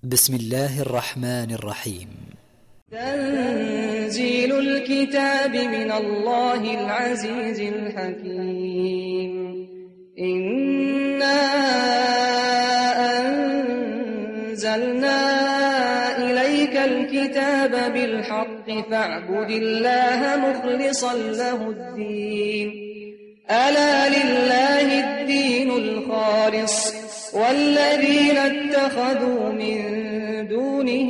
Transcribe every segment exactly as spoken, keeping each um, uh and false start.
بسم الله الرحمن الرحيم. تنزيل الكتاب من الله العزيز الحكيم. إنا أنزلنا إليك الكتاب بالحق فاعبد الله مخلصا له الدين. ألا لله الدين الخالص والذين اتخذوا من دونه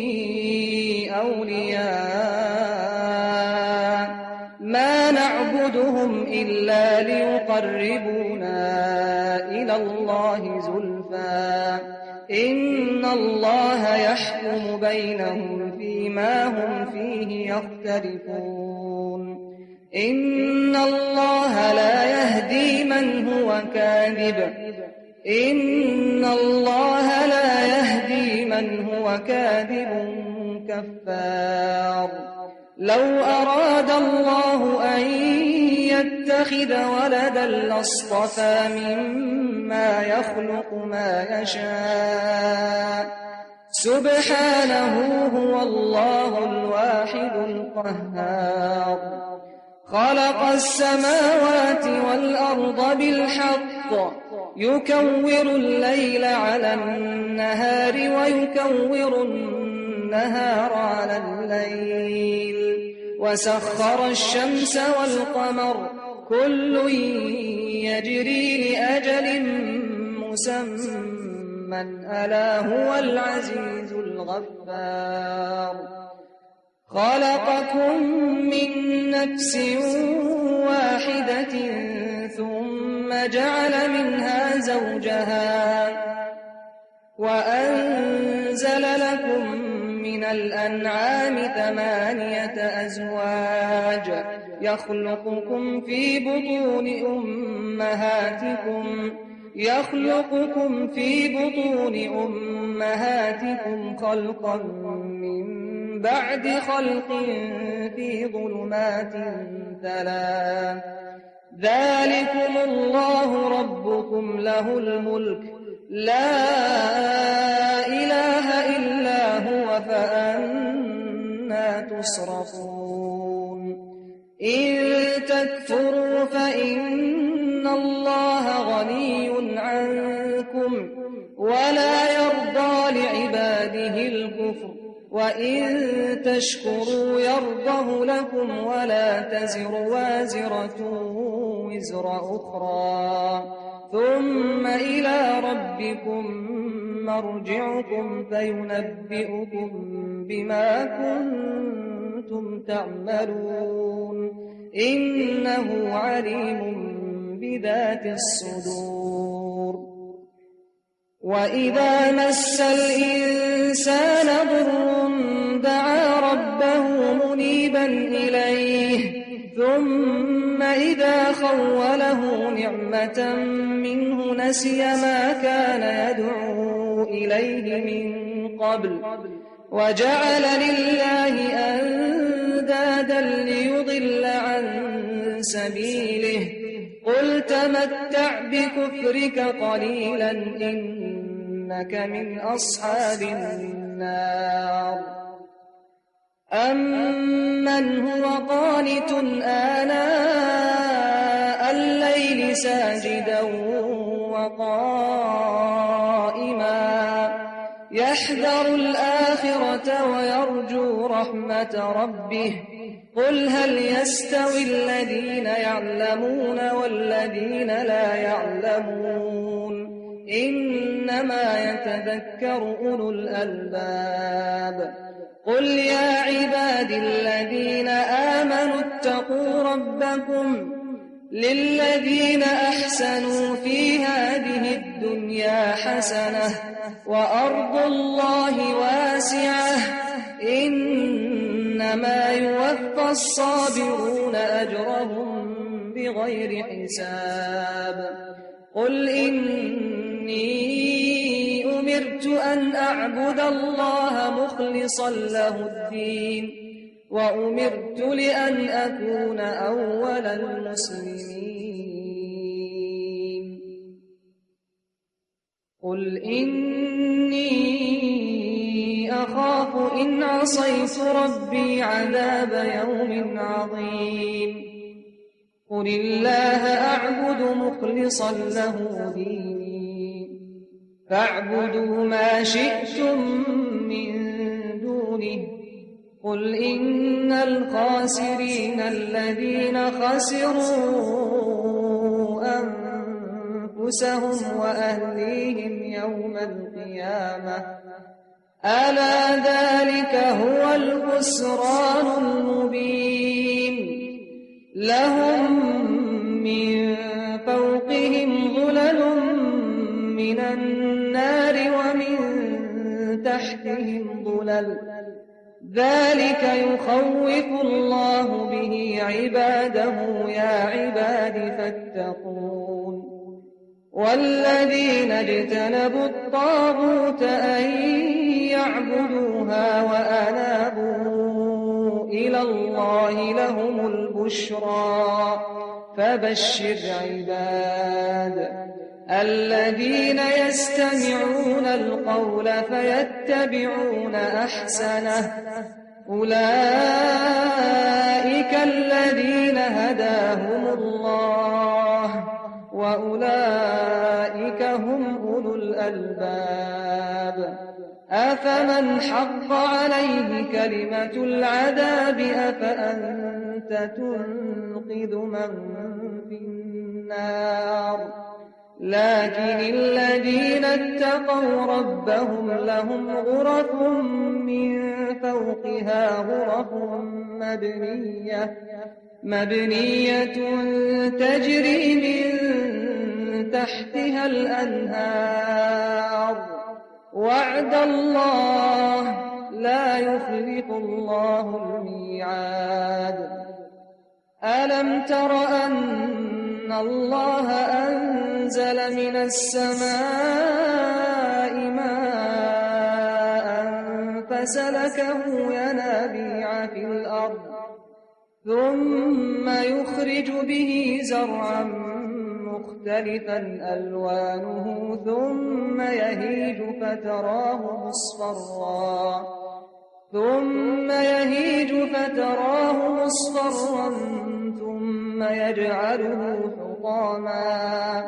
أولياء ما نعبدهم إلا ليقربونا إلى الله زلفى إن الله يحكم بينهم فيما هم فيه يختلفون. إن الله لا يهدي من هو كاذب إن الله لا يهدي من هو كاذب كفار. لو أراد الله أن يتخذ ولدا لاصطفى مما يخلق ما يشاء سبحانه هو الله الواحد القهار. خلق السماوات والأرض بالحق يكور الليل على النهار ويكور النهار على الليل وسخر الشمس والقمر كل يجري لأجل مسمى ألا هو العزيز الغفار. خلقكم من نفس واحدة ثم جعل منها زوجها وأنزل لكم من الأنعام ثمانية أزواج يخلقكم في بطون أمهاتكم يخلقكم في بطون أمهاتكم خلقا من بعد خلق في ظلمات ثلاث ذلكم الله ربكم له الملك لا إله إلا هو فأنى تصرفون. إن تكفروا فإن الله غني عنكم ولا يرضى لعباده الكفر وإن تشكروا يرضه لكم ولا تزر وازرة وزر أخرى ثم إلى ربكم مرجعكم فينبئكم بما كنتم تعملون إنه عليم بذات الصدور. وإذا مس الإنسان ضر دعا ربه منيبا إليه ثم إذا خوله نعمة منه نسي ما كان يدعو إليه من قبل وجعل لله أندادا ليضل عن سبيله قل تمتع بكفرك قليلا إنك من أصحاب النار. أمن هو قانت آناء الليل ساجدا وقائما يحذر الآخرة ويرجو رحمة ربه قل هل يستوي الذين يعلمون والذين لا يعلمون إنما يتذكر أولو الألباب. قل يا عبادي الذين آمنوا اتقوا ربكم للذين أحسنوا في هذه الدنيا حسنة وأرض الله واسعة إنما يوفى الصابرون أجرهم بغير حساب. قل إني أمرت أن أعبد الله مخلصا له الدين وأمرت لأن أكون أول المسلمين. قل إني أخاف إن عصيت ربي عذاب يوم عظيم قل الله أعبد مخلصا له ديني فاعبدوا ما شئتم من دونه قل إن الخاسرين الذين خسروا أنفسهم وأهليهم يوم القيامة ألا ذلك هو الخسران المبين لهم من فوقهم ظلل من النار ومن تحتهم ظلل ذلك يخوف الله به عباده يا عباد فاتقون والذين اجتنبوا الطاغوت أن يعبدوها وأنابوا إلى الله لهم البشرى فبشر عباد الذين يستمعون القول فيتبعون أحسنه أولئك الذين هداهم الله وأولئك هم أولو الألباب أفمن حق عليه كلمة العذاب أفأنت تنقذ من في النار لكن الذين اتقوا ربهم لهم غرف من فوقها غرف مبنية مبنية تجري من تحتها الأنهار وعد الله لا يخلف الله الميعاد ألم تر أن الله أنزل من السماء ماء فسلكه ينابيع في الأرض ثم يخرج به زرعا مختلفا ألوانه ثم يهيج فتراه مصفرا ثم يهيج فتراه مصفرا ثم يجعله حطاما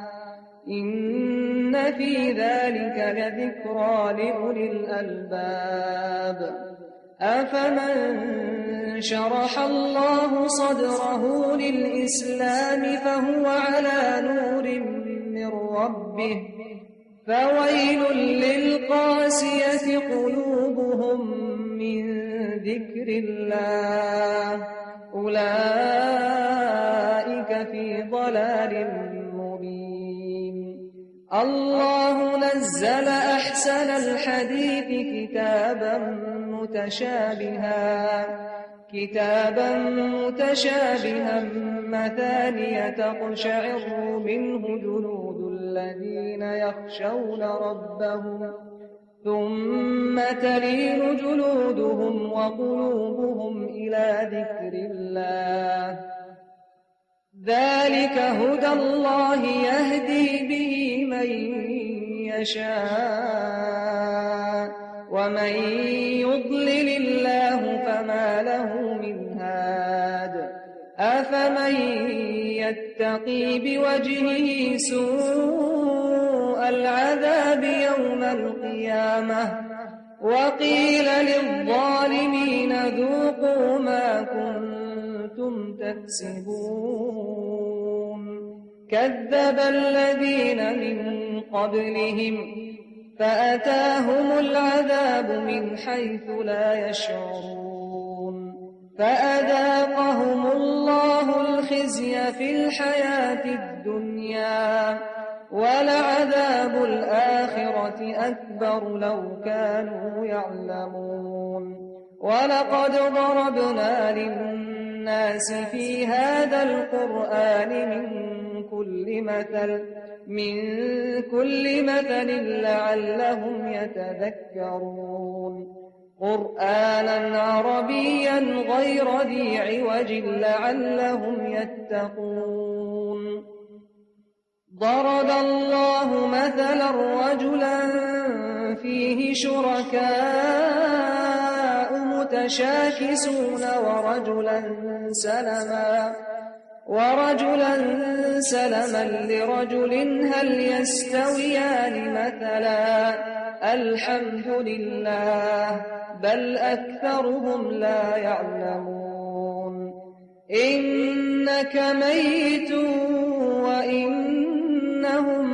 إن في ذلك لذكرى لأولي الألباب أفمن شرح الله صدره للإسلام فهو على نور من ربه فويل للقاسية قلوبهم من ذكر الله أولئك في ضلال مبين الله نزل أحسن الحديث كتابا متشابها كتابا متشابها مثانية تقشعر منه جلود الذين يخشون ربهم ثم تلين جلودهم وقلوبهم إلى ذكر الله ذلك هدى الله يهدي به من يشاء ومن يضلل الله فما له من هاد أفمن يتقي بوجهه سوء العذاب يوم القيامة وقيل للظالمين ذوقوا ما كنتم تكسبون كذب الذين من قبلهم فأتاهم العذاب من حيث لا يشعرون فأذاقهم الله الخزي في الحياة الدنيا ولعذاب الآخرة أكبر لو كانوا يعلمون ولقد ضربنا للناس في هذا القرآن من كل مثل من كل مثل لعلهم يتذكرون قرآنا عربيا غير ذي عوج لعلهم يتقون ضرب الله مثلا رجلا فيه شركاء متشاكسون ورجلا سلما ورجلا سلما لرجل هل يستويان مثلا الحمد لله بل أكثرهم لا يعلمون إنك ميت وإنهم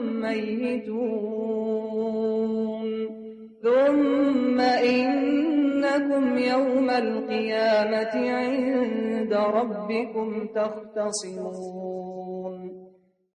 ميتون ثم إنكم يوم القيامة عند ربكم تختصمون